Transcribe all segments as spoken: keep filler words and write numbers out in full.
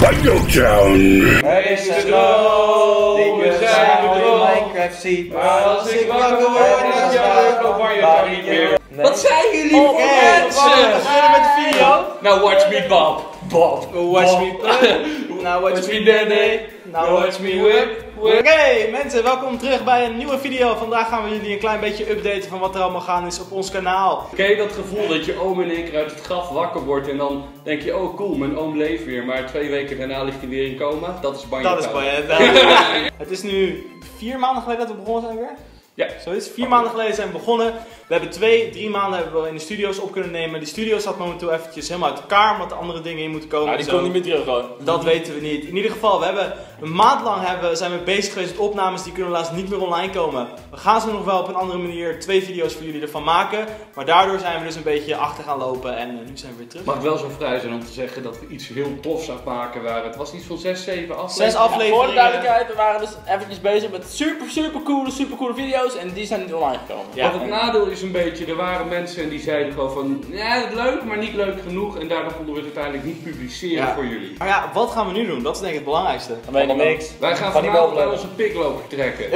BanjoTown. Er is een droom, we zijn de droom. Minecraft ziet, maar als ik wakker word, dan is jouw BanjoTown niet meer. Wat zijn jullie voor mensen? We beginnen met de video. Nou, watch me Bob. Bob. Watch me play. Nou, watch me daddy. Nou, watch me whip. Oké okay, mensen, welkom terug bij een nieuwe video. Vandaag gaan we jullie een klein beetje updaten van wat er allemaal gaan is op ons kanaal. Ken je dat gevoel dat je oom in één keer uit het graf wakker wordt en dan denk je, oh cool, mijn oom leeft weer, maar twee weken daarna ligt hij weer in coma? Dat is BanjoTown. Dat is BanjoTown. Het is nu vier maanden geleden dat we begonnen zijn weer. Ja. Zo is het. Vier maanden geleden zijn we begonnen. We hebben twee, drie maanden hebben we in de studio's op kunnen nemen. Die studio staat momenteel eventjes helemaal uit elkaar, omdat er andere dingen in moeten komen. Ja, die komt niet meer terug gewoon. Dat weten we niet. In ieder geval, we hebben een maand lang hebben, zijn we bezig geweest met opnames, die kunnen helaas niet meer online komen. We gaan ze nog wel op een andere manier twee video's voor jullie ervan maken. Maar daardoor zijn we dus een beetje achter gaan lopen en uh, nu zijn we weer terug. Mag ik wel zo vrij zijn om te zeggen dat we iets heel tofs aan het maken waren. Het was iets van zes, zeven afleveringen. Zes afleveringen. Ja, voor de duidelijkheid, we waren dus eventjes bezig met super super coole, super coole video's en die zijn niet online gekomen. Ja. Wat het nadeel is een beetje, er waren mensen die zeiden gewoon van, ja leuk, maar niet leuk genoeg en daardoor konden we het uiteindelijk niet publiceren Ja. voor jullie. Maar ja, wat gaan we nu doen? Dat is denk ik het belangrijkste. Dan weet je niks. Wij gaan Van die vanavond wel aan onze pikloper trekken.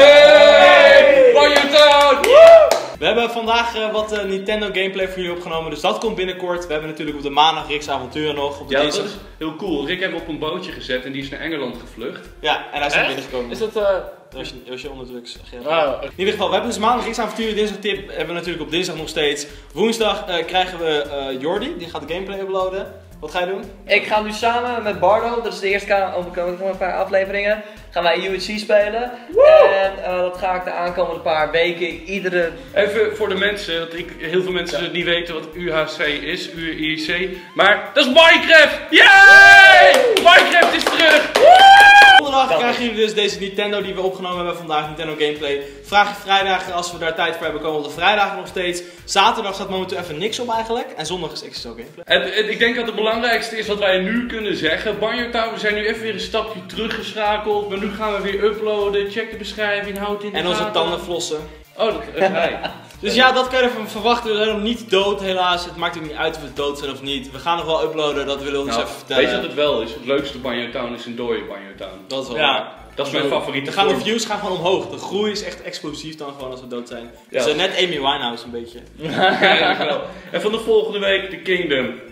Hey! BanjoTown! We hebben vandaag uh, wat uh, Nintendo gameplay voor jullie opgenomen, dus dat komt binnenkort. We hebben natuurlijk op de maandag Rick's avonturen nog. Op de Ja, dat dinsdag... is heel cool. Rick hebben we op een bootje gezet en die is naar Engeland gevlucht. Ja, en hij is naar Echt? binnen gekomen. Is dat eh... Als je, als je onderdrugs. Ah, In ieder geval, we hebben dus maandag Rick's avonturen, dinsdag tip hebben we natuurlijk op dinsdag nog steeds. Woensdag uh, krijgen we uh, Jordi, die gaat de gameplay uploaden. Wat ga je doen? Ik ga nu samen met Bardo, dat is de eerste keer overkomen van een paar afleveringen, gaan wij U H C spelen. Woo! En uh, dat ga ik de aankomende paar weken iedere... Even voor de mensen, dat ik, heel veel mensen ja. niet weten wat U H C is, U I C. Maar dat is Minecraft! Yay! Minecraft is terug! Donderdag krijgen jullie dus deze Nintendo die we opgenomen hebben vandaag, Nintendo Gameplay. Vraag je vrijdag, als we daar tijd voor hebben, komen we op de vrijdagen nog steeds. Zaterdag staat momenteel even niks op eigenlijk. En zondag is X S O Gameplay. En, en ik denk dat het belangrijkste is wat wij nu kunnen zeggen. BanjoTown, we zijn nu even weer een stapje teruggeschakeld. Maar nu gaan we weer uploaden. Check de beschrijving, houd in de En onze gaten. tanden flossen. Oh, dat is hij. Dus ja, dat kan je ervan verwachten. We zijn nog niet dood helaas. Het maakt ook niet uit of we dood zijn of niet. We gaan nog wel uploaden, dat willen we ons Nou, even vertellen. weet je wat het wel is? Het leukste BanjoTown is een dode BanjoTown. Dat is wel Ja. waar. Dat is mijn favoriete Dan gaan de vorm. views gaan gewoon omhoog. De groei is echt explosief dan gewoon als we dood zijn. Ja. Dus uh, net Amy Winehouse een beetje. Ja, wel. En van de volgende week The Kingdom.